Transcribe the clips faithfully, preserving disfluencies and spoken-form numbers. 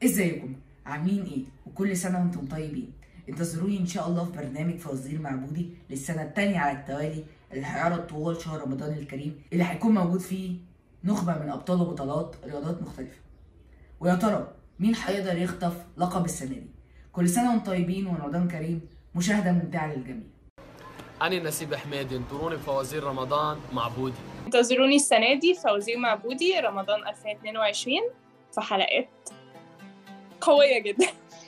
ازيكم؟ عاملين ايه؟ وكل سنة وانتم طيبين. انتظروني ان شاء الله في برنامج فوازير معبودي للسنة التانية على التوالي اللي هيعرض طوال شهر رمضان الكريم، اللي هيكون موجود فيه نخبة من ابطال وبطلات رياضات مختلفة. ويا ترى مين هيقدر يخطف لقب السنة دي؟ كل سنة وانتم طيبين ورمضان كريم، مشاهدة ممتعة للجميع. أنا نسيب حميد، انطروني بفوازير رمضان معبودي. انتظروني السنة دي فوازير معبودي رمضان ألفين واثنين وعشرين في حلقات قوية جدا.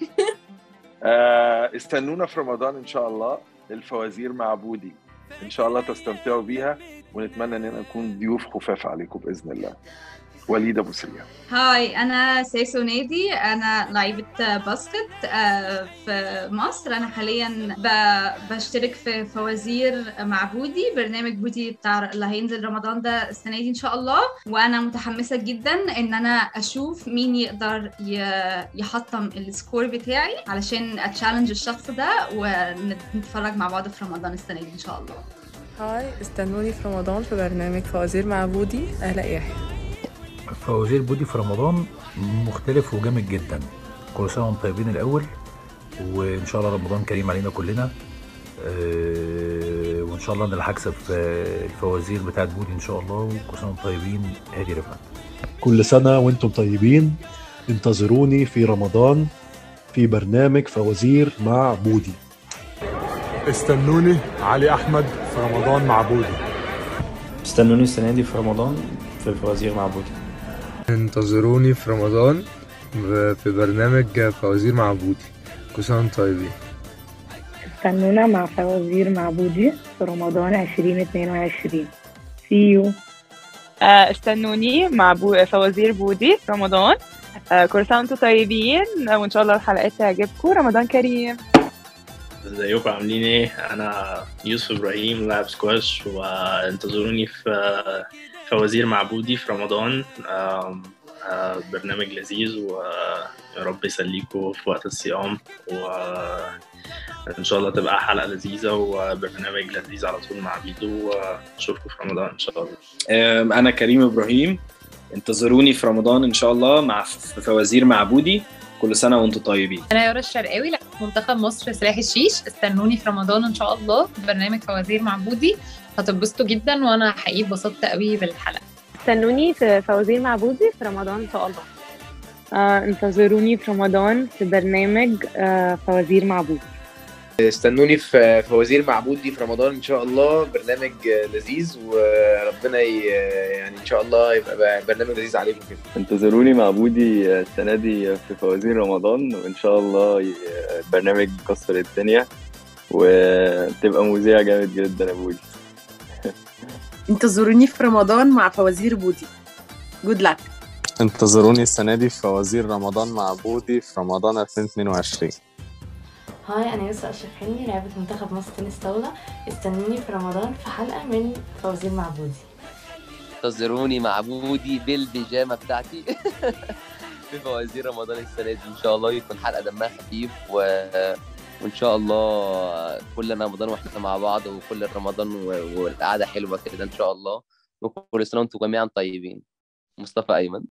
آه استنونا في رمضان إن شاء الله الفوازير معبودي، إن شاء الله تستمتعوا بيها، ونتمنى أننا نكون ضيوف خفاف عليكم بإذن الله. وليد أبو سريع. هاي، أنا سيسو نادي، أنا لعيبة باسكت في مصر. أنا حاليا بشترك في فوازير معبودي، برنامج بودي بتاع اللي هينزل رمضان ده السنة دي إن شاء الله. وأنا متحمسة جدا إن أنا أشوف مين يقدر يحطم السكور بتاعي علشان أتشالنج الشخص ده ونتفرج مع بعض في رمضان السنة دي إن شاء الله. هاي، استنوني في رمضان في برنامج فوازير معبودي. أهلا يحيى. فوازير بودي في رمضان مختلف وجامد جدا. كل سنه وانتم طيبين الاول، وان شاء الله رمضان كريم علينا كلنا. أه وان شاء الله انا اللي هكسب في الفوازير بتاعت بودي ان شاء الله. وكل سنه وانتم طيبين. هادي رفعت. كل سنه وانتم طيبين، انتظروني في رمضان في برنامج فوازير مع بودي. استنوني علي احمد في رمضان مع بودي. استنوني السنه دي في رمضان في فوازير مع بودي. انتظروني في رمضان في برنامج فوازير مع بودي. كل سنة وانتم طيبين. استنونا مع فوازير مع بودي في رمضان ألفين واثنين وعشرين. See you. استنوني مع بو... فوازير بودي في رمضان. كل سنة وانتم طيبين، وإن شاء الله الحلقات تعجبكم. رمضان كريم. ازيكم عاملين ايه؟ انا يوسف ابراهيم لاعب سكواش، وانتظروني في فوازير معبودي في رمضان. برنامج لذيذ ويا رب يسليكم في وقت الصيام، وان شاء الله تبقى حلقة لذيذة وبرنامج لذيذ على طول مع بيدو، ونشوفكم في رمضان ان شاء الله. انا كريم ابراهيم، انتظروني في رمضان ان شاء الله مع فوازير معبودي. كل سنة وانتم طيبين. أنا يارا الشرقاوي، منتخب مصر سلاح الشيش. استنوني في رمضان إن شاء الله برنامج فوازير معبودي، هتتبسطوا جدا، وأنا حقيقي اتبسطت قوي بالحلقة. استنوني في فوازير معبودي في رمضان إن شاء الله. آه، انتظروني في رمضان في برنامج آه، فوازير معبودي. استنوني في فوازير معبودي في رمضان ان شاء الله، برنامج لذيذ، وربنا يعني ان شاء الله يبقى برنامج لذيذ عليكم كده. انتظروني معبودي السنه دي في فوازير رمضان، وان شاء الله برنامج يكسر الدنيا وتبقى مذيع جامد جدا يا بودي. انتظروني في رمضان مع فوازير بودي. جود لك. انتظروني السنه دي في فوازير رمضان مع بودي في رمضان ألفين واثنين وعشرين. هاي، أنا يسرا الشرقاوي، لاعبة منتخب مصر تنس طاولة. استنوني في رمضان في حلقة من فوازير مع بودي. انتظروني مع بودي بالبيجامة بتاعتي في فوازير رمضان السنة دي إن شاء الله. يكون حلقة دمها خفيف و... وإن شاء الله كل رمضان وإحنا مع بعض، وكل رمضان والقعدة حلوة كده إن شاء الله. وكل سنة وأنتم جميعا طيبين. مصطفى أيمن.